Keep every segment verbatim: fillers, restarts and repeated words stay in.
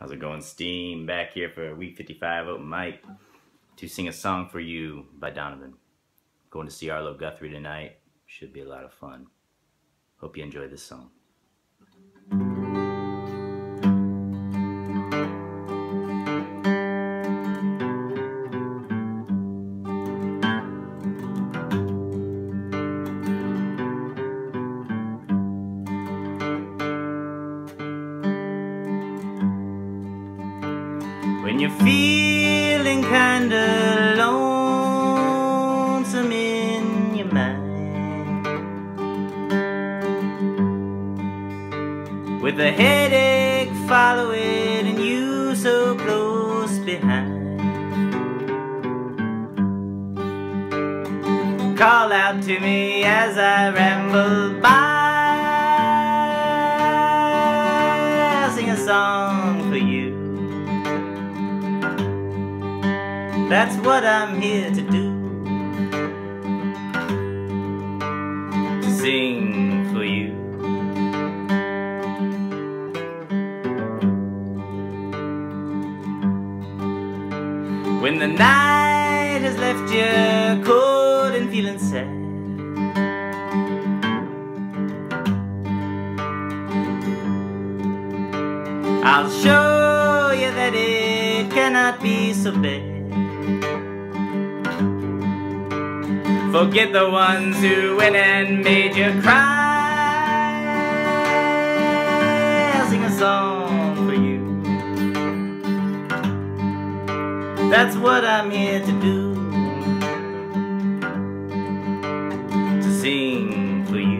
How's it going, Steam? Back here for a week fifty-five open mic to sing a song for you by Donovan. Going to see Arlo Guthrie tonight. Should be a lot of fun. Hope you enjoy this song. When you're feeling kinda lonesome in your mind, with a headache following and you so close behind, call out to me as I ramble by. I'll sing a song for you. That's what I'm here to do, to sing for you. When the night has left you cold and feeling sad, I'll show you that it cannot be so bad. Forget the ones who went and made you cry. I'll sing a song for you. That's what I'm here to do, to sing for you.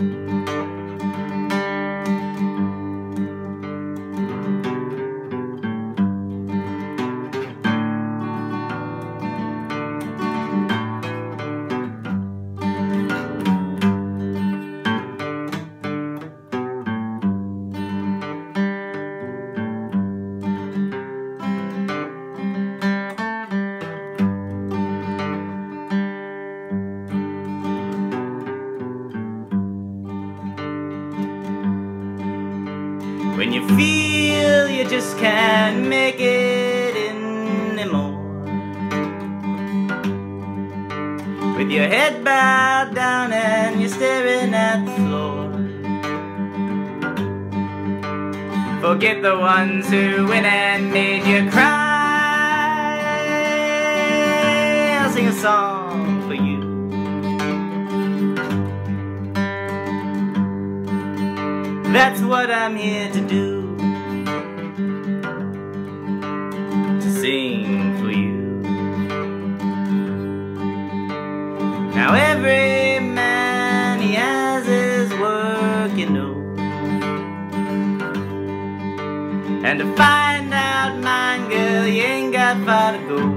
When you feel you just can't make it anymore, with your head bowed down and you're staring at the floor, forget the ones who went and made you cry. I'll sing a song for you. That's what I'm here to do, to sing for you. Now every man, he has his work, you know, and to find out mine, girl, you ain't got far to go.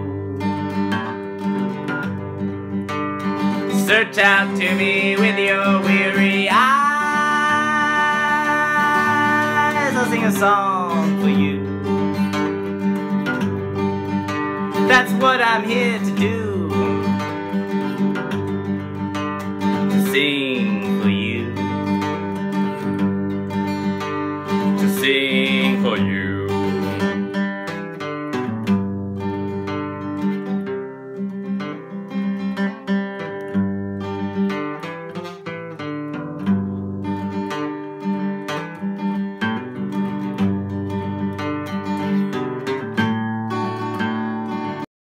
Search out to me with your weary eyes. I'll sing a song for you. That's what I'm here to do,